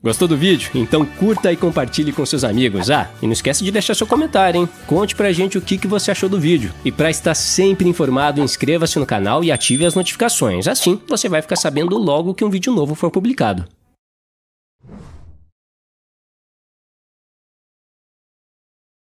Gostou do vídeo? Então curta e compartilhe com seus amigos. E não esquece de deixar seu comentário, hein? Conte pra gente o que você achou do vídeo. E pra estar sempre informado, inscreva-se no canal e ative as notificações. Assim, você vai ficar sabendo logo que um vídeo novo for publicado.